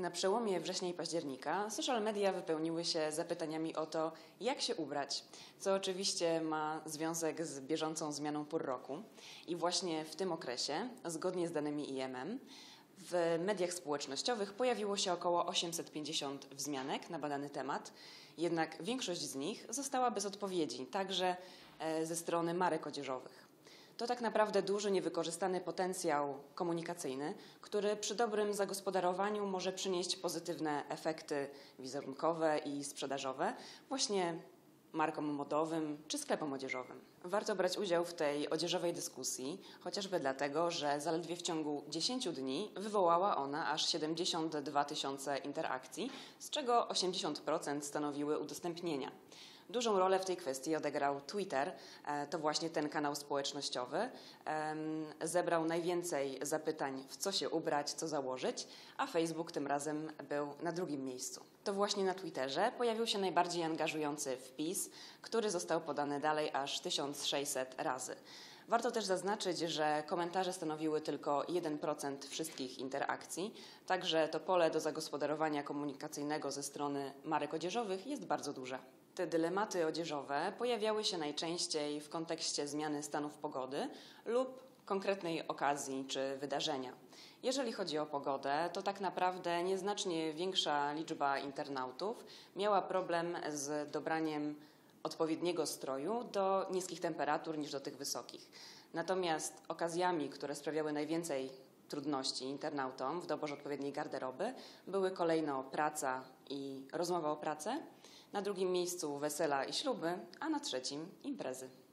Na przełomie września i października social media wypełniły się zapytaniami o to, jak się ubrać, co oczywiście ma związek z bieżącą zmianą pór roku. I właśnie w tym okresie, zgodnie z danymi IMM, w mediach społecznościowych pojawiło się około 850 wzmianek na badany temat, jednak większość z nich została bez odpowiedzi, także ze strony marek odzieżowych. To tak naprawdę duży, niewykorzystany potencjał komunikacyjny, który przy dobrym zagospodarowaniu może przynieść pozytywne efekty wizerunkowe i sprzedażowe właśnie markom modowym czy sklepom odzieżowym. Warto brać udział w tej odzieżowej dyskusji, chociażby dlatego, że zaledwie w ciągu 10 dni wywołała ona aż 72 000 interakcji, z czego 80% stanowiły udostępnienia. Dużą rolę w tej kwestii odegrał Twitter, to właśnie ten kanał społecznościowy. Zebrał najwięcej zapytań, w co się ubrać, co założyć, a Facebook tym razem był na drugim miejscu. To właśnie na Twitterze pojawił się najbardziej angażujący wpis, który został podany dalej aż 1600 razy. Warto też zaznaczyć, że komentarze stanowiły tylko 1% wszystkich interakcji, także to pole do zagospodarowania komunikacyjnego ze strony marek odzieżowych jest bardzo duże. Te dylematy odzieżowe pojawiały się najczęściej w kontekście zmiany stanów pogody lub konkretnej okazji czy wydarzenia. Jeżeli chodzi o pogodę, to tak naprawdę nieznacznie większa liczba internautów miała problem z dobraniem odpowiedniego stroju do niskich temperatur niż do tych wysokich. Natomiast okazjami, które sprawiały najwięcej trudności internautom w doborze odpowiedniej garderoby, były kolejno praca i rozmowa o pracę, na drugim miejscu wesela i śluby, a na trzecim imprezy.